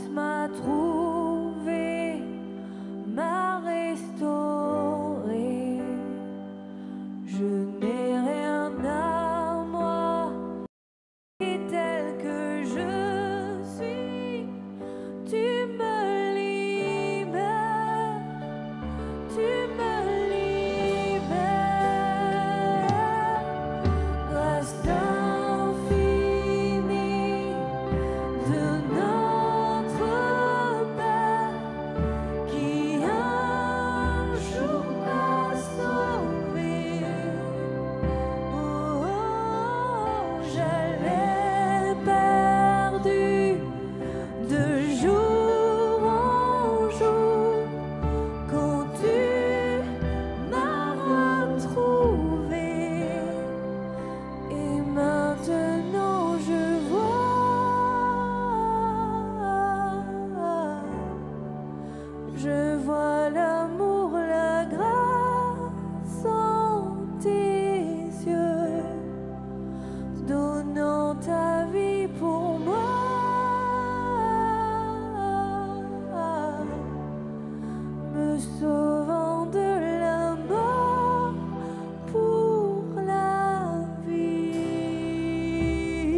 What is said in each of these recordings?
m'a trouvé, m'a restauré. Je n'ai rien à moi, et tel que je suis, tu me libères, tu me libères. Grâce infinie de notre Père qui un jour m'a sauvé. Oh, j'allais perdu de jour en jour quand tu m'as retrouvé. Et maintenant je vois l'amour, la grâce en tes yeux, donnant ta vie pour moi, me sauvant de la mort pour la vie.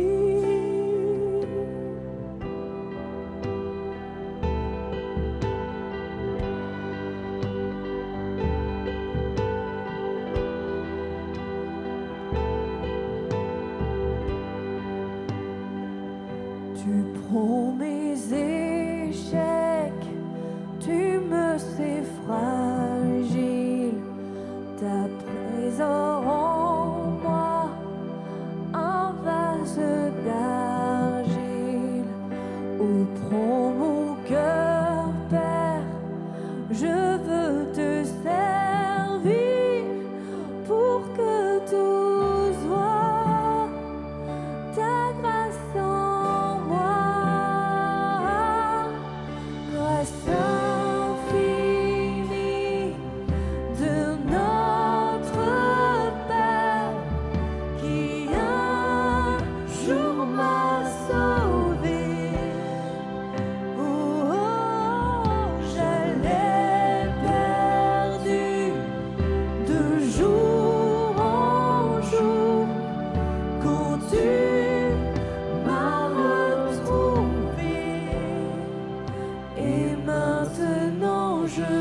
Tu prends mes échecs, tu me sais fragile, ta présence en moi, un vase d'argile. Oh, prends mon cœur, Père, je veux te servir pour que tous voient ta grâce en moi. Grâce infinie de notre Père qui un jour m'a sauvé. Oh, j'allais perdu de jour en jour quand tu m'as retrouvé. Et maintenant je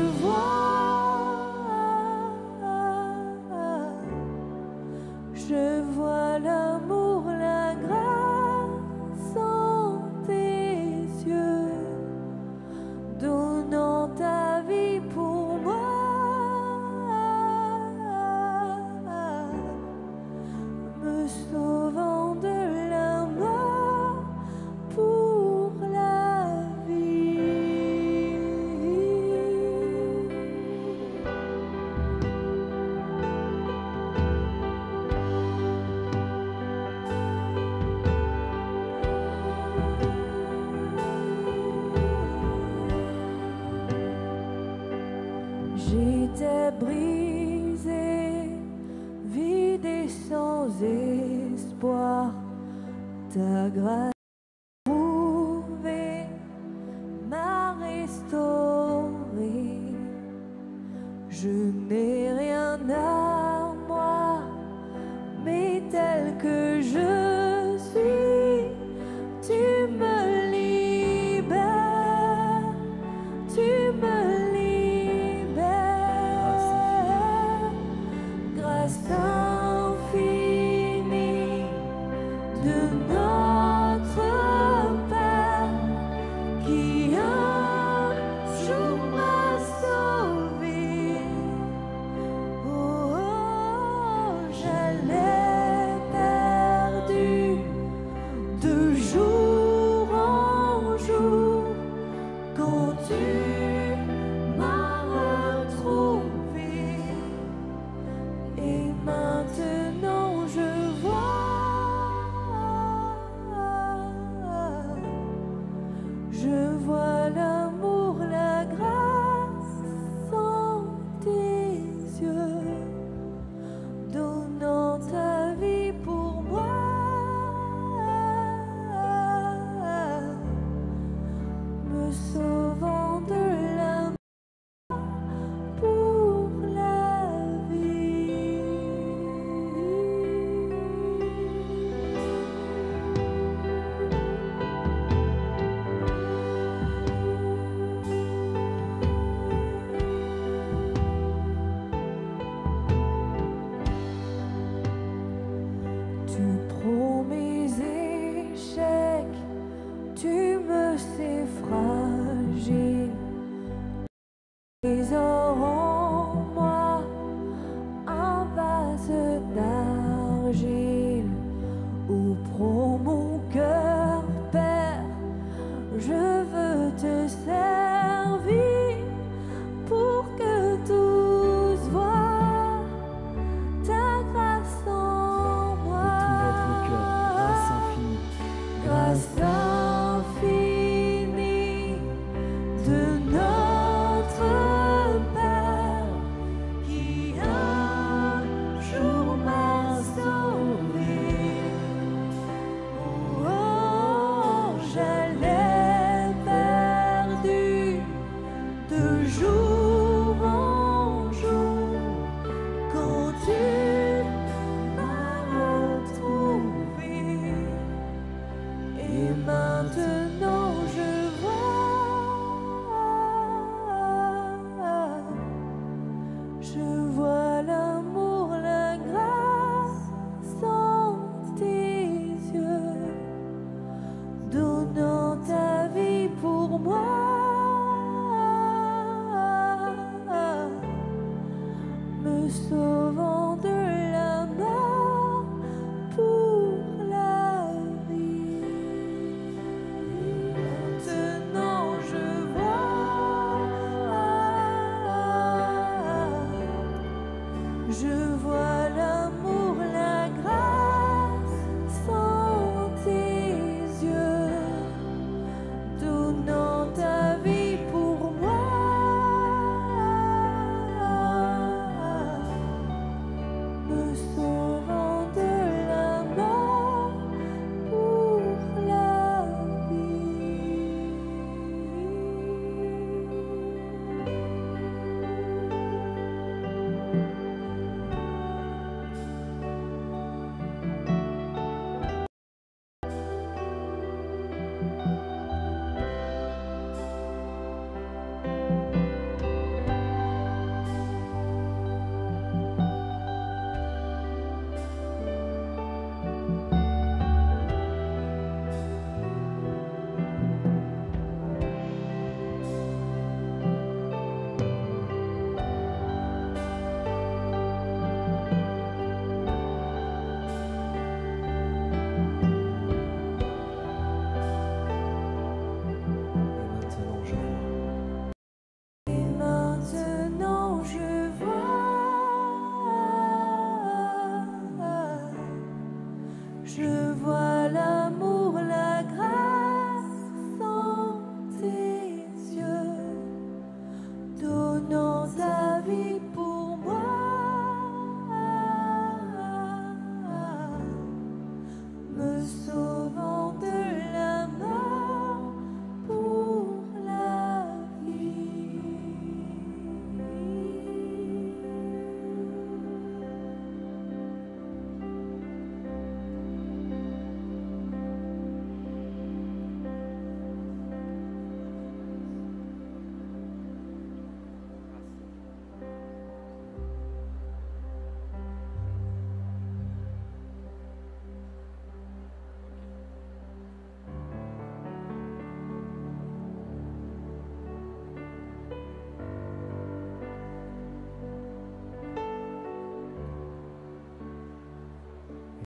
vois l'amour, la grâce en tes yeux, donnant ta vie pour moi, me sauvant de la mort pour la vie. J'étais brisé, vide et sans espoir. Ta grâce trouvée m'a restauré. Je n'ai rien à moi, mais tel que je suis, tu me libères, tu me libères. Grâce infinie de notre Père qui un jour m'a sauvé. Oh, j'allais perdu de jour en jour quand tu m'as retrouvé. Et maintenant je vois l'amour, la grâce en tes yeux, donnant ta vie pour moi, me me sauvant de la mort pour la vie. Tu prends mes échecs, tu me sais fragile. Trésor en moi, un vase d'argile. Où prend mon cœur, Père, je veux te servir pour que tous voient ta grâce en moi. Tout notre cœur, grâce infinie. Grâce infinie de notre Père qui un jour m'a sauvé. Oh, j'allais perdu de jour en jour quand tu m'as retrouvé. Et maintenant je vois l'amour, la grâce en tes yeux, donnant ta vie pour moi, me sauvant